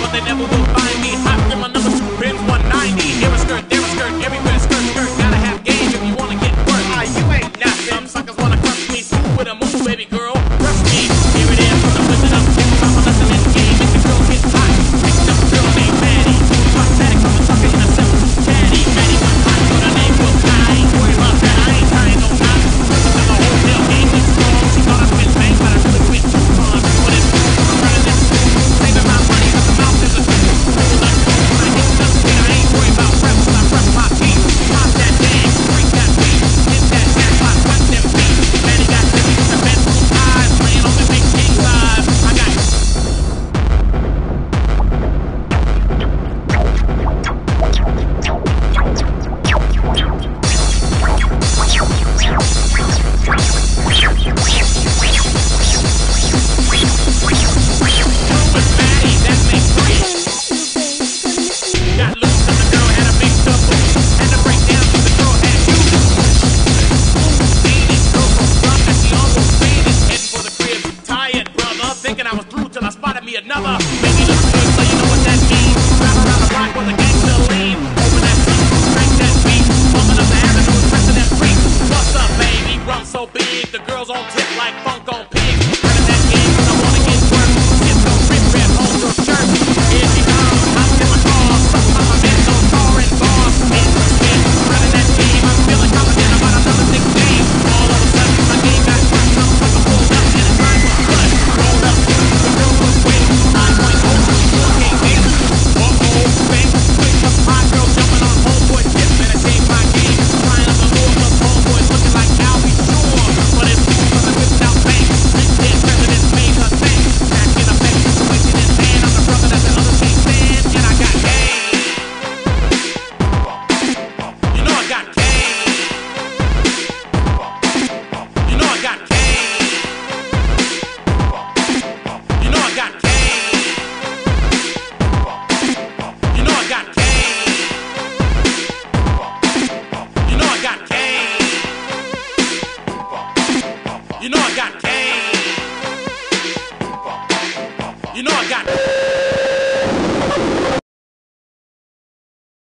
but they never will find me. Hot in my number 2 Benz 190. Here a skirt, there a skirt, everywhere skirt, skirt. Gotta have game if you wanna get work. You ain't nothing. Some suckers wanna crush me. Smooth with a move, baby girl. Rush me. Here it is, I'm whipping up. Take off a lesson in the game. Make the girl get hot. Picked up a girl named Maddie. Hot static from a sucker in a silk caddy. Maddie was hot, but her name was I ain't worried about that. I ain't tying no knots. Listen to the wholesale game is strong. She thought I spent bank, but I really quit 2 funds. But it's I'm running this saving my money, cause the mouth is a tool. Hold up, when I hit something, I ain't worried about reps. I rep my feet. Pop that dance, break that beat. Hit that jackpot, watch them feet. Maddie got Timmy with the best blue eyes, playing on the big king live. I got thinking I was through till I spotted me another.